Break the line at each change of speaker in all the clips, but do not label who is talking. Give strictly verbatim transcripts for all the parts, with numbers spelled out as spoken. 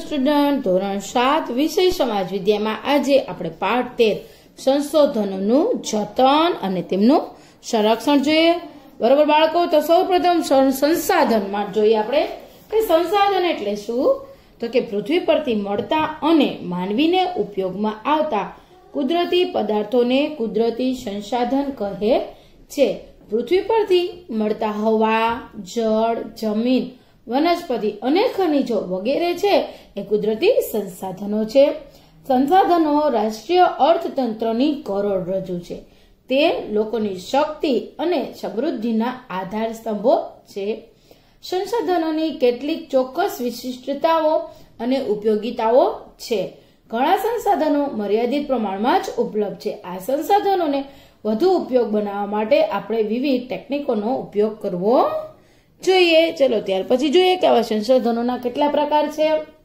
Student, ધોરણ સાત વિષય સમાજ વિદ્યામાં આજે આપણે પાઠ તેર સંશોધનોનું જતન અને તેમનું સંરક્ષણ જોઈએ. બરોબર બાળકો? તો સૌ પ્રથમ સંસાધનમાં જોઈએ આપણે કે સંસાધન એટલે શું, તો કે પૃથ્વી પરથી મળતા અને માનવીને ઉપયોગમાં આવતા કુદરતી પદાર્થોને કુદરતી સંસાધન કહે છે. પૃથ્વી પરથી મળતા હવા, જળ, જમીન, વનસ્પતિ અને ખનિજો વગેરે છે એ કુદરતી સંસાધનો છે. સંસાધનો રાષ્ટ્રીય અર્થતંત્રની કરોડરજ્જુ છે. તે લોકોની શક્તિ અને સમૃદ્ધિના આધાર સ્તંભો છે. સંસાધનોની કેટલીક ચોક્કસ વિશિષ્ટતાઓ અને ઉપયોગિતાઓ છે. ઘણા સંસાધનો મર્યાદિત પ્રમાણમાં જ ઉપલબ્ધ છે. આ સંસાધનોને વધુ ઉપયોગ બનાવવા માટે આપણે વિવિધ ટેકનિકોનો ઉપયોગ કરવો જોઈએ. ચલો ત્યાર પછી જોઈએ કે આવા સંસાધનોના કેટલા પ્રકાર છે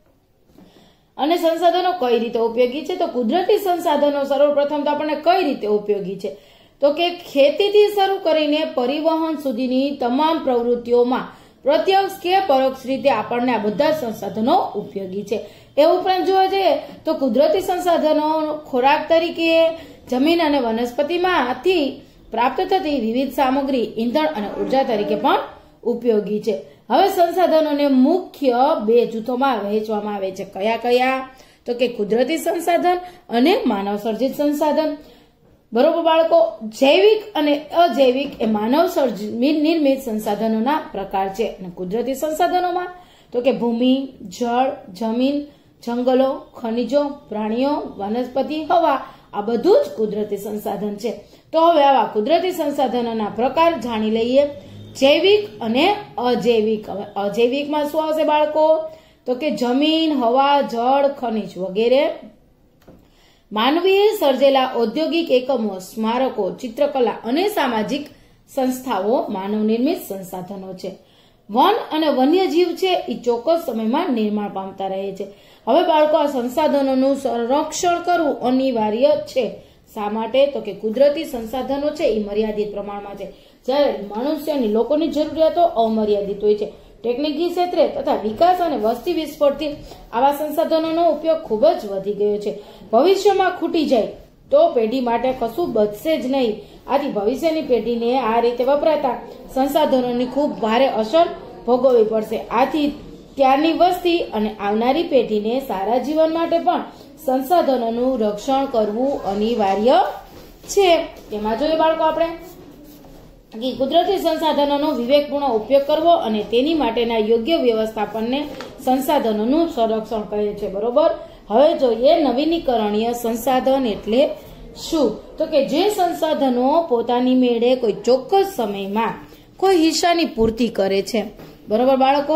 અને સંસાધનો કઈ રીતે ઉપયોગી છે. તો કુદરતી સંસાધનો સર્વપ્રથમ તો આપણને કઈ રીતે ઉપયોગી છે, તો કે ખેતીથી શરૂ કરીને પરિવહન સુધીની તમામ પ્રવૃત્તિઓમાં પ્રત્યક્ષ કે પરોક્ષ રીતે આપણને આ બધા સંસાધનો ઉપયોગી છે. એ ઉપરાંત જોવા જઈએ તો કુદરતી સંસાધનો ખોરાક તરીકે, જમીન અને વનસ્પતિમાંથી પ્રાપ્ત થતી વિવિધ સામગ્રી, ઈંધણ અને ઉર્જા તરીકે પણ ઉપયોગી છે. હવે સંસાધનોને મુખ્ય બે જૂથોમાં વહેંચવામાં આવે છે. કયા કયા? તો કે કુદરતી સંસાધન અને માનવ સર્જિત સંસાધન. બરોબર બાળકો? જૈવિક અને અજૈવિક એ માનવ સર્જિત નિર્મિત સંસાધનોના પ્રકાર છે. અને કુદરતી સંસાધનોમાં તો કે ભૂમિ, જળ, જમીન, જંગલો, ખનિજો, પ્રાણીઓ, વનસ્પતિ, હવા, આ બધું જ કુદરતી સંસાધન છે. તો હવે આવા કુદરતી સંસાધનોના પ્રકાર જાણી લઈએ. જૈવિક અને અજૈવિક. હવે અજૈવિકમાં શું આવશે બાળકો? તો કે જમીન, હવા, જળ, ખનિજ વગેરે. માનવીએ સર્જેલા ઔદ્યોગિક એકમો, સ્મારકો, ચિત્રકલા અને સામાજિક સંસ્થાઓ માનવ નિર્મિત સંસાધનો છે. વન અને વન્યજીવ છે એ ચોક્કસ સમયમાં નિર્માણ પામતા રહે છે. હવે બાળકો આ સંસાધનોનું સંરક્ષણ કરવું અનિવાર્ય છે. શા માટે? તો કે કુદરતી સંસાધનો છે એ મર્યાદિત પ્રમાણમાં છે, જ્યારે મનુષ્યની લોકોની જરૂરિયાતો અમર્યાદિત હોય છે. ટેકનિકી ક્ષેત્રે તથા વિકાસ અને વસ્તી વિસ્ફોટથી આવા સંસાધનોનો ઉપયોગ ખૂબ જ વધી ગયો છે. ભવિષ્યમાં ખૂટી જાય તો પેઢી માટે કશું બચશે જ નહીં. આથી ભવિષ્યની પેઢીને આ રીતે વપરાતા સંસાધનોની ખૂબ ભારે અસર ભોગવવી પડશે. આથી ત્યારની વસ્તી અને આવનારી પેઢીને સારા જીવન માટે પણ સંસાધનોનું રક્ષણ કરવું અનિવાર્ય છે. તેમાં જોઈએ બાળકો આપણે કે કુદરતી સંસાધનોનો વિવેકપૂર્ણ ઉપયોગ કરવો અને તેની માટેના યોગ્ય વ્યવસ્થાપનને સંસાધનોનું સંરક્ષણ કહે છે. બરોબર? હવે જોઈએ નવીનીકરણીય સંસાધન એટલે શું, તો કે જે સંસાધનો પોતાની મેળે કોઈ ચોક્કસ સમયમાં કોઈ હિસ્સાની પૂર્તિ કરે છે. બરોબર બાળકો?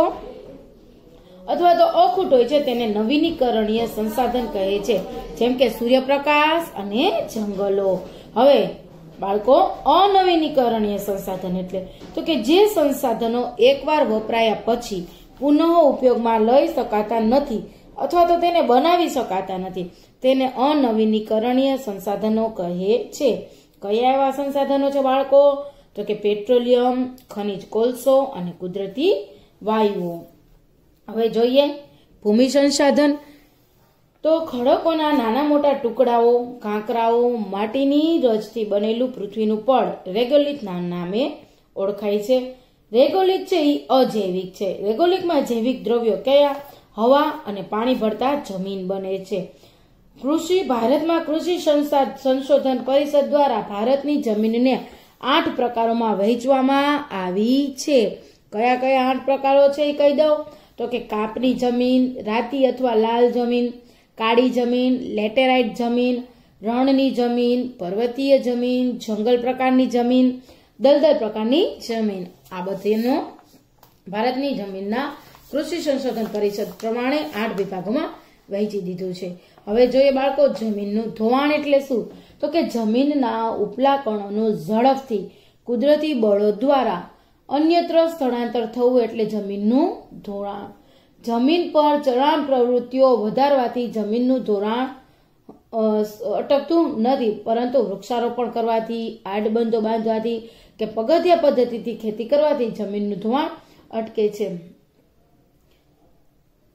અથવા તો અખૂટ હોય છે તેને નવીનીકરણીય સંસાધન કહે છે, જેમ કે સૂર્યપ્રકાશ અને જંગલો. હવે બાળકો અનવીનીકરણીય સંસાધન એટલે તો કે જે સંસાધનો એકવાર વપરાયા પછી પુનઃ ઉપયોગમાં લઈ શકાતા નથી અથવા તો તેને બનાવી શકાતા નથી, તેને અનવીનીકરણીય સંસાધનો કહે છે. કયા એવા સંસાધનો છે બાળકો? તો કે પેટ્રોલિયમ, ખનિજ કોલસો અને કુદરતી વાયુઓ. હવે જોઈએ ભૂમિ સંસાધન. તો ખડકોના નાના મોટા ટુકડાઓ, કાંકરાઓ, માટીની રજથી બનેલું પૃથ્વીનું પડ રેગોલિથ નામે ઓળખાય છે. રેગોલિથ છે એ અજૈવિક છે. રેગોલિથમાં જૈવિક દ્રવ્યો કયા? હવા અને પાણી ભળતા જમીન બને છે. કૃષિ. ભારતમાં કૃષિ સંશોધન પરિષદ દ્વારા ભારતની જમીનને આઠ પ્રકારોમાં વહેંચવામાં આવી છે. કયા કયા આઠ પ્રકારો છે એ કહી દઉં. તો કે કાપની જમીન, રાતી અથવા લાલ જમીન, કાળી જમીન, લેટેરાઇટ જમીન, રણની જમીન, પર્વતીય જમીન, જંગલ પ્રકારની જમીન, દલદલ પ્રકારની જમીન. આ બધીનો ભારતની જમીનના કૃષિ સંશોધન પરિષદ પ્રમાણે આઠ વિભાગોમાં વહેંચી દીધું છે. હવે જોઈએ બાળકો જમીનનું ધોવાણ એટલે શું, તો કે જમીનના ઉપલા કણોનું ઝડપથી કુદરતી બળો દ્વારા અન્યત્ર સ્થળાંતર થવું એટલે જમીનનું ધોવાણ. જમીન પર ચઢાણ પ્રવૃત્તિઓ વધારવાથી જમીનનું ધોવાણ અટકતું નથી, પરંતુ વૃક્ષારોપણ કરવાથી, આડબંધો બાંધવાથી કે પગથિયા પદ્ધતિથી ખેતી કરવાથી જમીનનું ધોવાણ અટકે છે.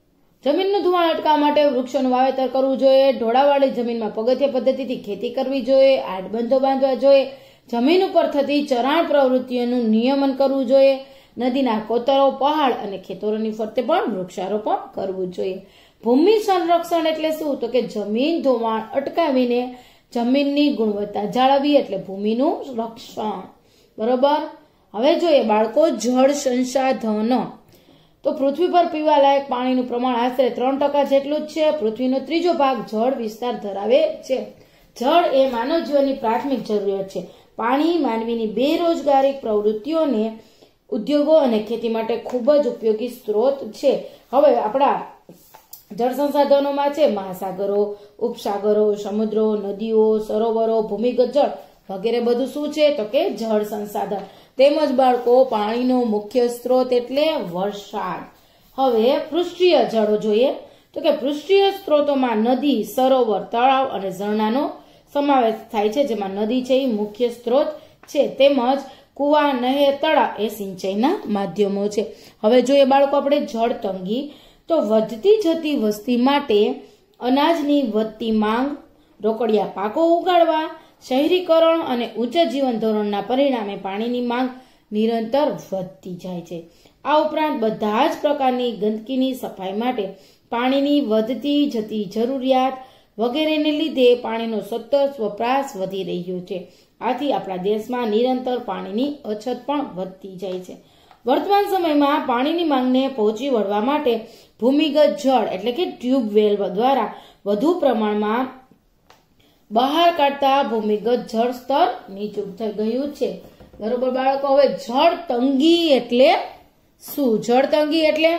જમીનનું ધોવાણ અટકાવવા માટે વૃક્ષોનું વાવેતર કરવું જોઈએ, ઢોળાવાળી જમીનમાં પગથિયા પદ્ધતિથી ખેતી કરવી જોઈએ, આડબંધો બાંધવા જોઈએ, જમીન ઉપર થતી ચરાણ પ્રવૃત્તિઓનું નિયમન કરવું જોઈએ, નદીના કોતરો, પહાડ અને ખેતરોની ફરતે પણ વૃક્ષારોપણ કરવું જોઈએ. ભૂમિ સંરક્ષણ એટલે શું? તો કે જમીન ધોવાણ અટકાવીને જમીનની ગુણવત્તા જાળવવી એટલે ભૂમિનું રક્ષણ. બરોબર. હવે જોઈએ બાળકો જળ સંસાધન. તો પૃથ્વી પર પીવાલાયક પાણીનું પ્રમાણ આશરે ત્રણ ટકા જેટલું જ છે. પૃથ્વીનો ત્રીજો ભાગ જળ વિસ્તાર ધરાવે છે. જળ એ માનવ જીવનની પ્રાથમિક જરૂરિયાત છે. પાણી માનવીની બેરોજગારી પ્રવૃત્તિઓને, ઉદ્યોગો અને ખેતી માટે ખૂબ જ ઉપયોગી સ્ત્રોત છે. હવે આપણા જળ સંસાધનોમાં છે મહાસાગરો, ઉપસાગરો, સમુદ્રો, નદીઓ, સરોવરો, ભૂમિગત જળ વગેરે બધું શું છે? તો કે જળ સંસાધન. તેમજ બાળકો પાણીનો મુખ્ય સ્ત્રોત એટલે વરસાદ. હવે પૃષ્ઠીય જળો જોઈએ તો કે પૃષ્ઠીય સ્ત્રોતોમાં નદી, સરોવર, તળાવ અને ઝરણાનો સમાવેશ થાય છે, જેમાં નદી છે એ મુખ્ય સ્ત્રોત છે, તેમજ કુવા, નહેર, તળાવ એ સિંચાઈના માધ્યમો છે. હવે જોઈએ બાળકો આપણે જળ તંગી. તો વધતી જતી વસ્તી માટે અનાજની વધતી માંગ, રોકડિયા પાકો ઉગાડવા, શહેરીકરણ અને ઊંચા જીવન ધોરણના પરિણામે પાણીની માંગ નિરંતર વધતી જાય છે. આ ઉપરાંત બધા જ પ્રકારની ગંદકીની સફાઈ માટે પાણીની વધતી જતી જરૂરિયાત વગેરેને લીધે પાણીનો સતત વપરાશ વધી રહ્યો છે. આથી આપણા દેશમાં નિરંતર પાણીની અછત પણ વધતી જાય છે. વર્તમાન સમયમાં પાણીની માંગને પહોંચી વળવા માટે ભૂમિગત જળ એટલે કે ટ્યુબવેલ દ્વારા વધુ પ્રમાણમાં બહાર કાઢતા ભૂમિગત જળ સ્તર નીચું થઈ ગયું છે. બરોબર બાળકો. હવે જળ તંગી એટલે શું? જળ તંગી એટલે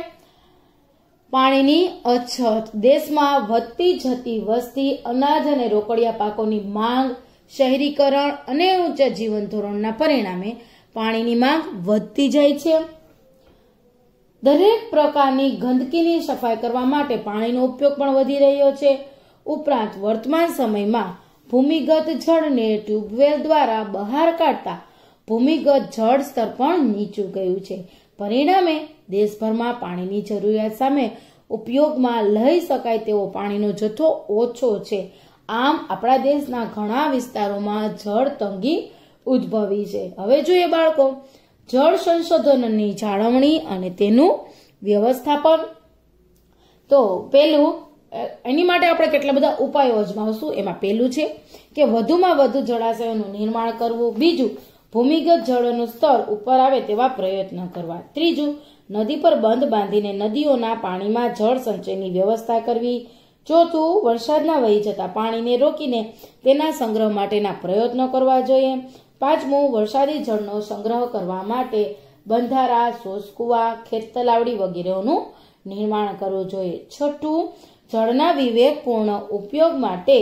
પાણીની અછત. દેશમાં વધતી જતી વસ્તી, અનાજ અને રોકડિયા પાકોની માંગ, શહેરીકરણ અને ઊંચા જીવન ધોરણના પરિણામે પાણીની માંગ વધતી જાય છે. દરેક પ્રકારની ગંદકીની સફાઈ કરવા માટે પાણીનો ઉપયોગ પણ વધી રહ્યો છે. ઉપરાંત વર્તમાન સમયમાં ભૂમિગત જળને ટ્યુબવેલ દ્વારા બહાર કાઢતા ભૂમિગત જળ સ્તર પણ નીચું ગયું છે. પરિણામે દેશભરમાં પાણીની જરૂરિયાત સામે ઉપયોગમાં લઈ શકાય તેવો પાણીનો જથ્થો ઓછો છે. આમ આપણા દેશના ઘણા વિસ્તારોમાં જળ તંગી ઉદ્ભવી છે. હવે જોઈએ બાળકો જળ સંશોધનની જાળવણી અને તેનું વ્યવસ્થાપન. તો પેલું એની માટે આપણે કેટલા બધા ઉપાયો અજમાવશું. એમાં પહેલું છે કે વધુમાં વધુ જળાશયોનું નિર્માણ કરવું. બીજું, ભૂમિગત જળનું સ્તર ઉપર આવે તેવા પ્રયત્ન કરવા. ત્રીજું, નદી પર બંધ બાંધીને નદીઓના પાણીમાં જળ સંચયની વ્યવસ્થા કરવી. ચોથું, વરસાદના વહી જતા પાણીને રોકીને તેના સંગ્રહ માટેના પ્રયત્નો કરવા જોઈએ. પાંચમું, વરસાદી જળનો સંગ્રહ કરવા માટે બંધારા, સોસકુવા, ખેત તલાવડી વગેરેનું નિર્માણ કરવું જોઈએ. છઠ્ઠું, જળના વિવેકપૂર્ણ ઉપયોગ માટે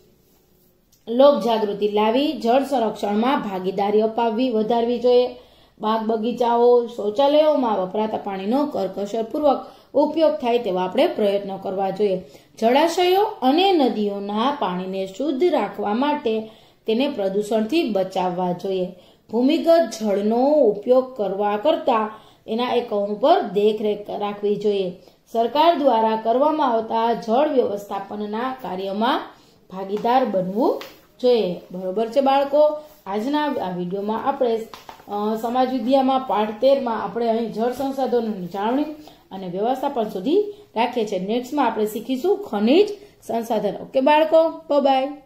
લોક જાગૃતિ લાવી જળ સંરક્ષણમાં ભાગીદારી અપાવવી વધારવી જોઈએ. બાગ બગીચાઓ, શૌચાલયોમાં વપરાતા પાણીનો કરકસરપૂર્વક ઉપયોગ થાય તેવા આપણે પ્રયત્નો કરવા જોઈએ. જળાશયો અને નદીઓના પાણીને શુદ્ધ રાખવા માટે તેને પ્રદૂષણથી બચાવવા જોઈએ. ભૂમિગત જળનો ઉપયોગ કરવા કરતા એના એકમો પર દેખરેખ રાખવી જોઈએ. સરકાર દ્વારા કરવામાં આવતા જળ વ્યવસ્થાપનના કાર્યમાં ભાગીદાર બનવું જોઈએ. બરોબર છે બાળકો. આજના આ વિડીયોમાં આપણે સમાજ વિદ્યામાં પાઠ તેરમાં આપણે અહીં જળ સંસાધનોની જાળવણી અને વ્યવસ્થાપન સુધી રાખીએ છીએ. નેક્સ્ટમાં આપણે શીખીશું ખનિજ સંસાધન. ઓકે બાળકો, બાય બાય.